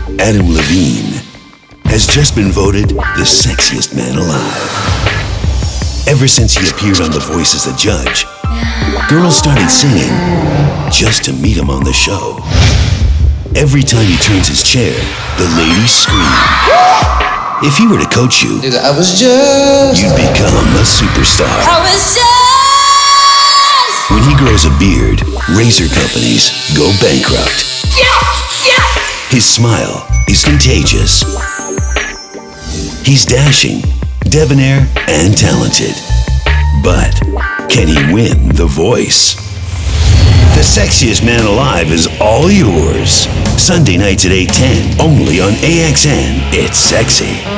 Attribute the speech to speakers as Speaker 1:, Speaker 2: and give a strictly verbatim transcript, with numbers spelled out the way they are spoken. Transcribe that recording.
Speaker 1: Adam Levine has just been voted the sexiest man alive. Ever since he appeared on The Voice as a judge, girls started singing just to meet him on the show. Every time he turns his chair, the ladies scream. If he were to coach you,
Speaker 2: I was just...
Speaker 1: you'd become a superstar.
Speaker 3: I was just...
Speaker 1: When he grows a beard, razor companies go bankrupt.
Speaker 3: Yes! Yes!
Speaker 1: His smile is contagious. He's dashing, debonair, and talented. But can he win The Voice? The Sexiest Man Alive is all yours. Sunday nights at eight ten, only on A X N. It's sexy.